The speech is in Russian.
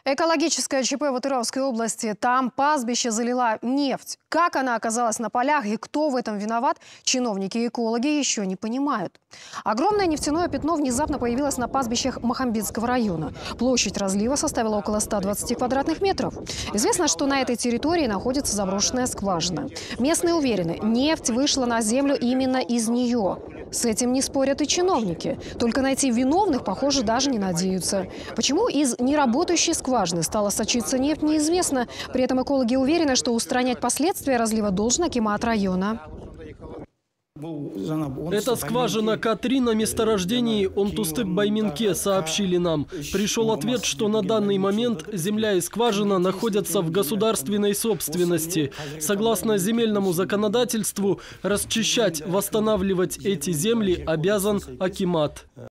Экологическое ЧП в Атыровской области. Там пастбище залила нефть. Как она оказалась на полях и кто в этом виноват, чиновники и экологи еще не понимают. Огромное нефтяное пятно внезапно появилось на пастбищах Махамбетского района. Площадь разлива составила около 120 квадратных метров. Известно, что на этой территории находится заброшенная скважина. Местные уверены, нефть вышла на землю именно из нее. С этим не спорят и чиновники. Только найти виновных, похоже, даже не надеются. Почему из неработающей скважины стала сочиться нефть, неизвестно. При этом экологи уверены, что устранять последствия разлива должен акимат района. Это скважина К3 на месторождении Онтустык-Байминке, сообщили нам. Пришел ответ, что на данный момент земля и скважина находятся в государственной собственности. Согласно земельному законодательству, расчищать, восстанавливать эти земли обязан акимат.